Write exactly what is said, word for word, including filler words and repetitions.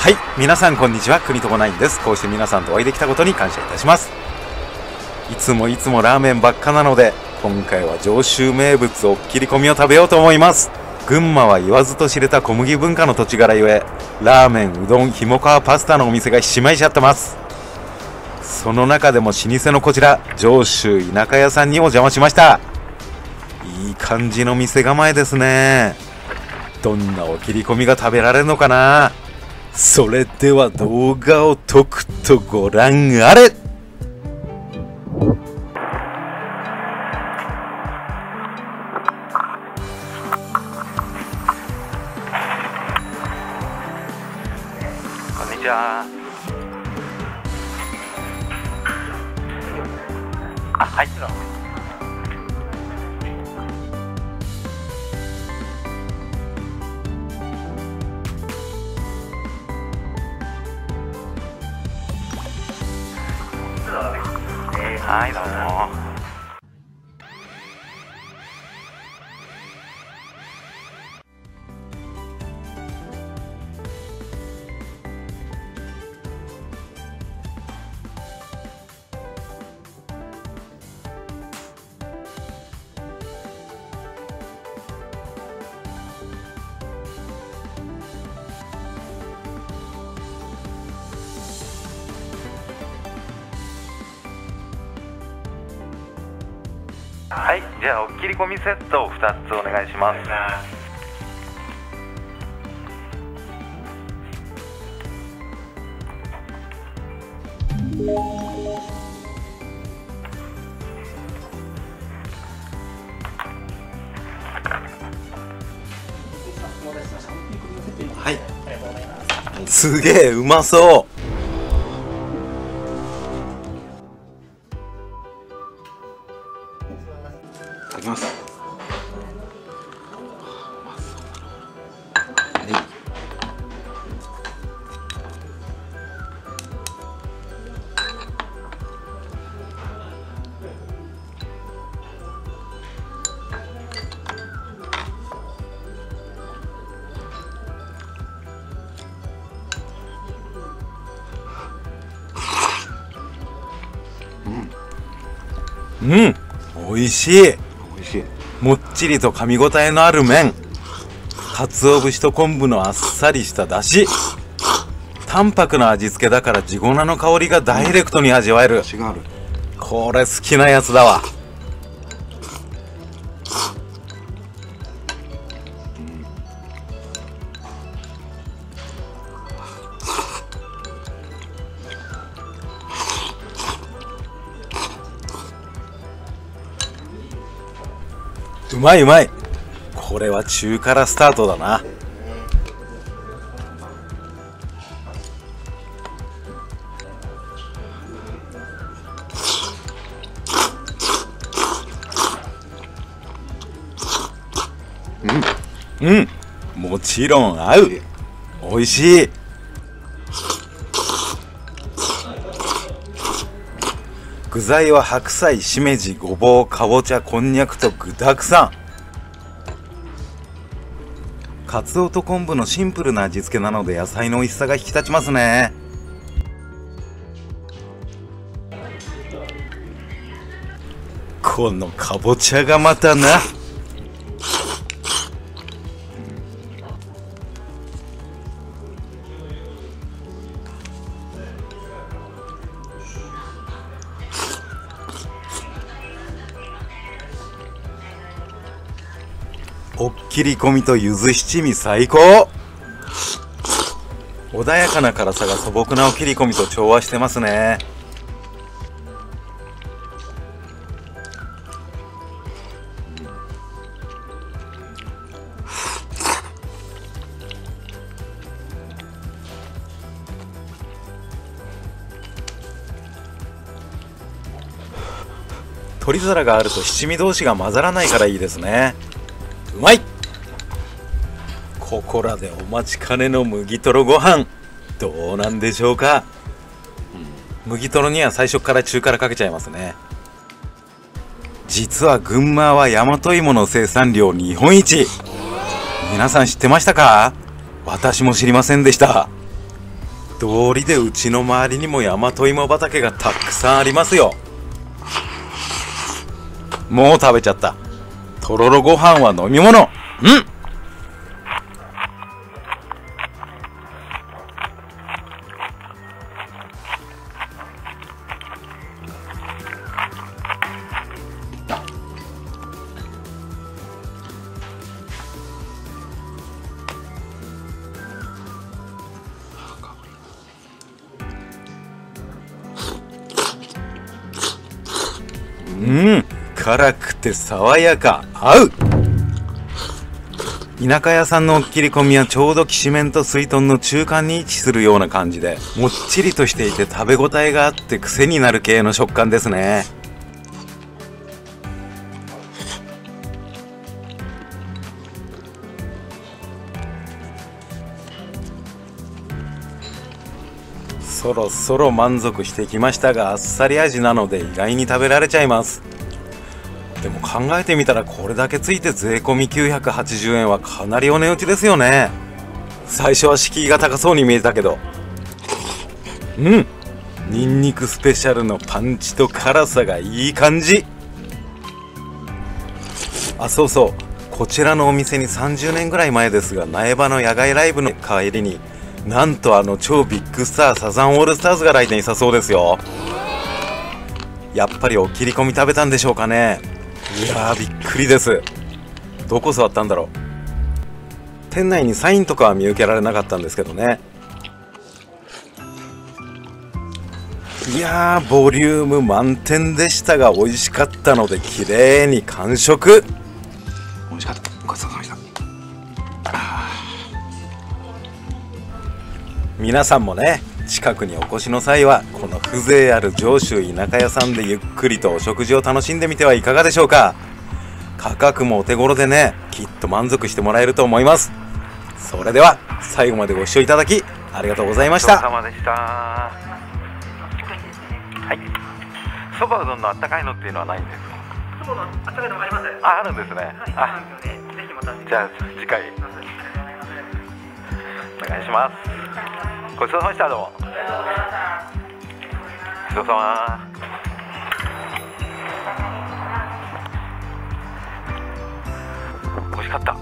はい、皆さんこんにちは、国友ナインです。こうして皆さんとお会いできたことに感謝いたします。いつもいつもラーメンばっかなので、今回は上州名物おっきり込みを食べようと思います。群馬は言わずと知れた小麦文化の土地柄ゆえ、ラーメン、うどん、ひもかわパスタのお店がひしまいちゃってます。その中でも老舗のこちら、上州田舎屋さんにお邪魔しました。いい感じの店構えですね。どんなお切り込みが食べられるのかな。それでは動画をとくとご覧あれ。こんにちは。あ、はい。はい、どうも。はい、じゃあおっきり込みセットをふたつお願いします。はい、すげえうまそう。いただきます。うん、うん、美味しい。美味しい。もっちりと噛み応えのある麺、鰹節と昆布のあっさりした出汁、淡白な味付けだから地粉の香りがダイレクトに味わえる。これ好きなやつだわ。うまいうまい。これは中辛スタートだな。うん、うん、もちろん合う。美味しい。具材は白菜、しめじ、ごぼう、かぼちゃ、こんにゃくと具だくさん。かつおと昆布のシンプルな味付けなので野菜の美味しさが引き立ちますね。このかぼちゃがまたな。おっきり込みとゆず七味最高。穏やかな辛さが素朴なお切り込みと調和してますね。取り皿があると七味同士が混ざらないからいいですね。うまい。ここらでお待ちかねの麦とろご飯どうなんでしょうか。うん、麦とろには最初から中辛かけちゃいますね。実は群馬は大和芋の生産量日本一。皆さん知ってましたか？私も知りませんでした。 道理でうちの周りにも大和芋畑がたくさんありますよ。もう食べちゃった。とろろご飯は飲み物。うんうん、辛くて爽やか、合う。田舎屋さんのおっきり込みはちょうどきしめんとすいとんの中間に位置するような感じで、もっちりとしていて食べ応えがあって癖になる系の食感ですね。そろそろ満足してきましたが、あっさり味なので意外に食べられちゃいます。でも考えてみたらこれだけついて税込みきゅうひゃくはちじゅうえんはかなりお値打ちですよね。最初は敷居が高そうに見えたけど、うんニンニクスペシャルのパンチと辛さがいい感じ。あ、そうそう、こちらのお店にさんじゅうねんぐらい前ですが、苗場の野外ライブの帰りになんとあの超ビッグスターサザンオールスターズが来店したそうですよ。やっぱりお切り込み食べたんでしょうかね。いやーびっくりです。どこ座ったんだろう。店内にサインとかは見受けられなかったんですけどね。いやーボリューム満点でしたが美味しかったので綺麗に完食。 美味しかった。ごちそうさまでした。 皆さんもね、近くにお越しの際はこの風情ある上州田舎屋さんでゆっくりとお食事を楽しんでみてはいかがでしょうか。価格もお手頃でね、きっと満足してもらえると思います。それでは最後までご視聴いただきありがとうございました。 ごちそうさまでした。はい。そばうどんのあったかいのっていうのはないんですか。 そばのあったかいのもあります。 あ、あるんですね。 はい、 あ、 ぜひまた。 じゃあ次回お願いします。ごちそうさまでした。どうも。ごちそうさま。美味しかった。